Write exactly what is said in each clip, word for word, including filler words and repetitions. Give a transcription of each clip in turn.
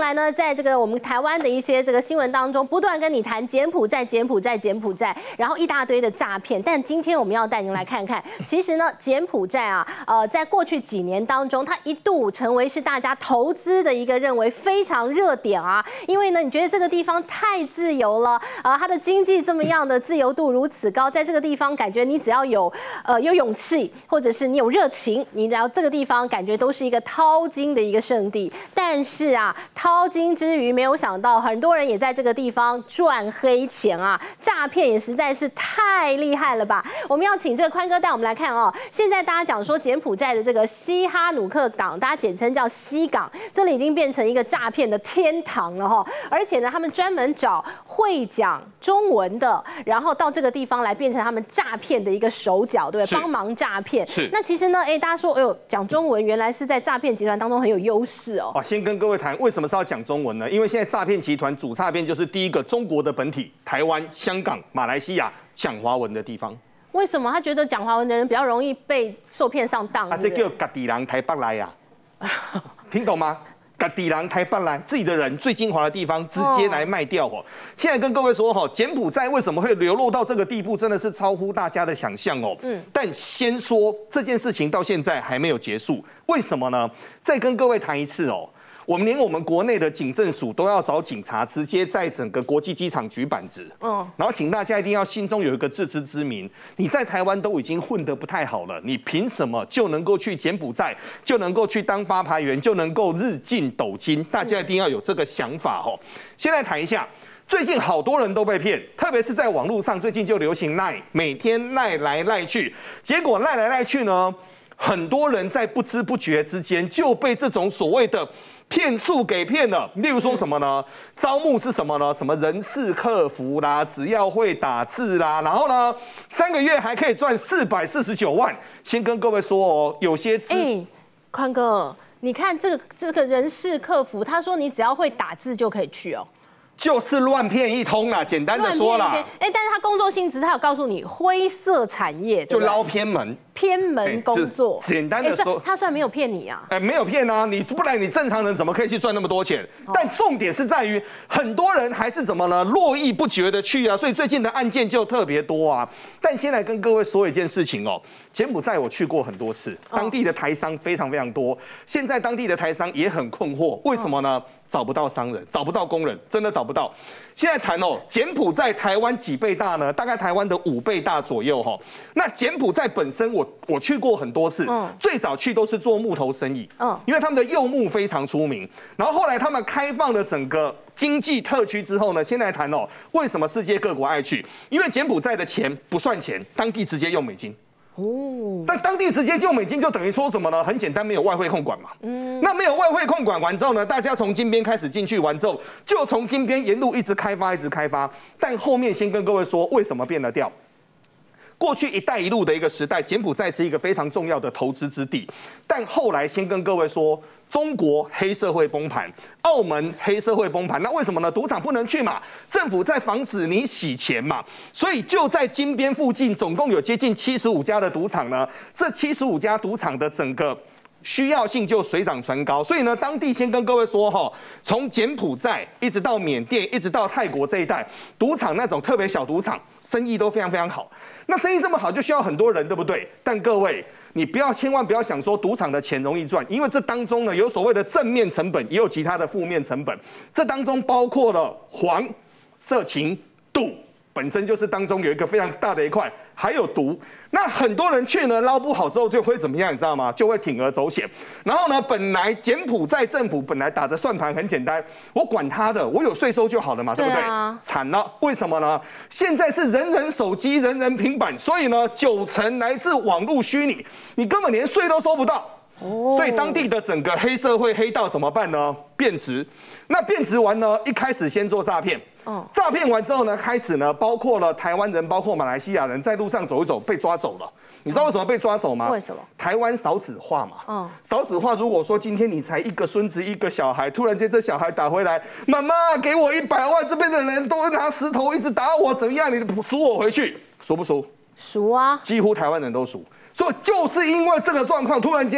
来呢，在这个我们台湾的一些这个新闻当中，不断跟你谈柬埔寨、柬埔寨、柬埔寨，然后一大堆的诈骗。但今天我们要带您来看看，其实呢，柬埔寨啊，呃，在过去几年当中，它一度成为是大家投资的一个认为非常热点啊。因为呢，你觉得这个地方太自由了啊，它的经济这么样的自由度如此高，在这个地方感觉你只要有呃有勇气，或者是你有热情，你来到这个地方感觉都是一个淘金的一个圣地。但是啊，淘金之余，没有想到很多人也在这个地方赚黑钱啊，诈骗也实在是太厉害了吧！我们要请这个宽哥带我们来看哦。现在大家讲说柬埔寨的这个西哈努克港，大家简称叫西港，这里已经变成一个诈骗的天堂了哈。而且呢，他们专门找会讲中文的，然后到这个地方来变成他们诈骗的一个手脚，对不对？帮忙诈骗。是。那其实呢，哎，大家说，哎呦，讲中文原来是在诈骗集团当中很有优势哦。 先跟各位谈为什么是要讲中文呢？因为现在诈骗集团主诈骗就是第一个中国的本体，台湾、香港、马来西亚讲华文的地方。 为什么他觉得讲华文的人比较容易被受骗上当？ 啊，这叫家己人台北来呀，听懂吗？家己人台北来，自己的人最精华的地方直接来卖掉哦。现在跟各位说哈，柬埔寨为什么会流落到这个地步，真的是超乎大家的想象哦。嗯，但先说这件事情到现在还没有结束，为什么呢？再跟各位谈一次哦。我们连我们国内的警政署都要找警察直接在整个国际机场举板子，嗯，然后请大家一定要心中有一个自知之明，你在台湾都已经混得不太好了，你凭什么就能够去柬埔寨，就能够去当发牌员，就能够日进斗金？大家一定要有这个想法哦。先来谈一下。最近好多人都被骗，特别是在网络上，最近就流行赖，每天赖来赖去，结果赖来赖去呢，很多人在不知不觉之间就被这种所谓的骗术给骗了。例如说什么呢？招募是什么呢？什么人事客服啦，只要会打字啦，然后呢，三个月还可以赚四百四十九万。先跟各位说哦，有些资哎，宽哥，你看这个这个人事客服，他说你只要会打字就可以去哦。 就是乱骗一通啦，简单的说啦。 哎，但是他工作性质，他有告诉你灰色产业， 就捞偏门。 偏门工作， 简单的说， 他虽然没有骗你啊， 哎，没有骗啊，你不然你正常人怎么可以去赚那么多钱？但重点是在于，很多人还是怎么呢？络绎不绝的去啊，所以最近的案件就特别多啊。但先来跟各位说一件事情哦，柬埔寨我去过很多次，当地的台商非常非常多，现在当地的台商也很困惑，为什么呢？找不到商人，找不到工人，真的找不到。现在谈哦，柬埔寨台湾几倍大呢？大概台湾的五倍大左右哈。那柬埔寨本身我我去过很多次，嗯，最早去都是做木头生意，嗯，因为他们的柚木非常出名。然后后来他们开放了整个经济特区之后呢，先来谈哦，为什么世界各国爱去？因为柬埔寨的钱不算钱，当地直接用美金。哦，但当地直接用美金就等于说什么呢？很简单，没有外汇控管嘛。嗯，那没有外汇控管完之后呢，大家从金边开始进去完之后，就从金边沿路一直开发，一直开发。但后面先跟各位说，为什么变了调？过去“一带一路”的一个时代，柬埔寨是一个非常重要的投资之地。但后来先跟各位说，中国黑社会崩盘，澳门黑社会崩盘，那为什么呢？赌场不能去嘛，政府在防止你洗钱嘛，所以就在金边附近，总共有接近七十五家的赌场呢。这七十五家赌场的整个需要性就水涨船高，所以呢，当地先跟各位说哈，从柬埔寨一直到缅甸，一直到泰国这一带，赌场那种特别小赌场，生意都非常非常好。那生意这么好，就需要很多人，对不对？但各位，你不要千万不要想说赌场的钱容易赚，因为这当中呢有所谓的正面成本，也有其他的负面成本。这当中包括了黄、色情、赌，本身就是当中有一个非常大的一块。还有毒，那很多人去呢捞不好之后就会怎么样，你知道吗？就会铤而走险。然后呢，本来柬埔寨政府本来打着算盘很简单，我管他的，我有税收就好了嘛，对不对？啊、惨了，为什么呢？现在是人人手机、人人平板，所以呢，九成来自网络虚拟，你根本连税都收不到。哦，所以当地的整个黑社会黑道怎么办呢？变质。那变质完呢，一开始先做诈骗。哦，诈骗完之后呢，开始呢，包括了台湾人，包括马来西亚人，在路上走一走被抓走了。你知道为什么被抓走吗？ 为什么？ 台湾少子化嘛。嗯，少子化，如果说今天你才一个孙子一个小孩，突然间这小孩打回来，妈妈给我一百万，这边的人都拿石头一直打我，怎么样？你赎我回去，赎不赎？ 赎啊！ 几乎台湾人都赎。所以就是因为这个状况，突然间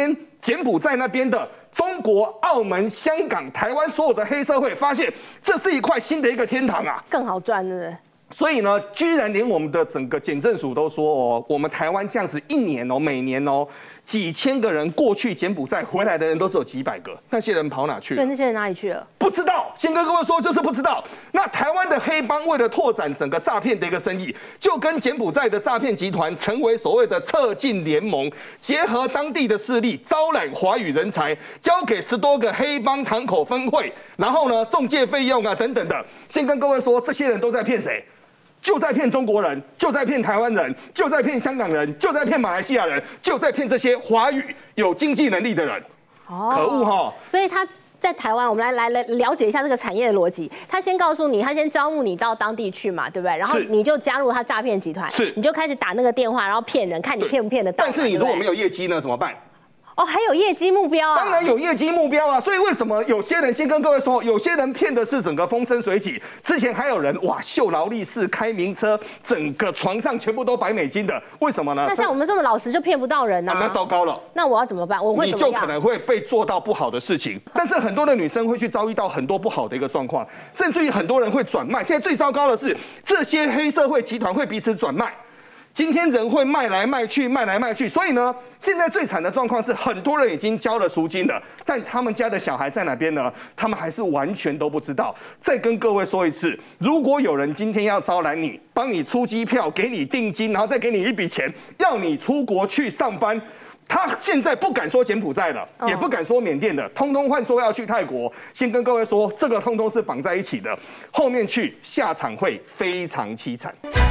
柬埔寨那边的中国、澳门、香港、台湾所有的黑社会，发现这是一块新的一个天堂啊， 更好赚，对不对？ 所以呢，居然连我们的整个检政署都说哦，我们台湾这样子一年哦，每年哦几千个人过去柬埔寨回来的人都只有几百个，那些人跑哪去了？ 对，那些人哪里去了？ 不知道。先跟各位说，就是不知道。那台湾的黑帮为了拓展整个诈骗的一个生意，就跟柬埔寨的诈骗集团成为所谓的侧进联盟，结合当地的势力，招揽华语人才，交给十多个黑帮堂口分会，然后呢，中介费用啊等等的。先跟各位说，这些人都在骗谁？就在骗中国人，就在骗台湾人，就在骗香港人，就在骗马来西亚人，就在骗这些华语有经济能力的人。哦，可恶哈！ 所以他在台湾，我们来来来了解一下这个产业的逻辑。他先告诉你，他先招募你到当地去嘛，对不对？然后你就加入他诈骗集团， 是， 你就开始打那个电话，然后骗人，看你骗不骗得到。 但是你如果没有业绩呢，怎么办？ 哦，还有业绩目标啊！ 当然有业绩目标啊！所以为什么有些人先跟各位说，有些人骗的是整个风生水起，之前还有人哇秀劳力士、开名车，整个床上全部都摆美金的，为什么呢？ 那像我们这么老实就骗不到人啊！ 那糟糕了！ 那我要怎么办？我会你就可能会被做到不好的事情。但是很多的女生会去遭遇到很多不好的一个状况，甚至于很多人会转卖。现在最糟糕的是，这些黑社会集团会彼此转卖。今天人会卖来卖去，卖来卖去，所以呢，现在最惨的状况是，很多人已经交了赎金了，但他们家的小孩在哪边呢？他们还是完全都不知道。再跟各位说一次，如果有人今天要招揽你，帮你出机票，给你定金，然后再给你一笔钱，要你出国去上班。他现在不敢说柬埔寨了，也不敢说缅甸的，通通换说要去泰国。先跟各位说，这个通通是绑在一起的，后面去下场会非常凄惨。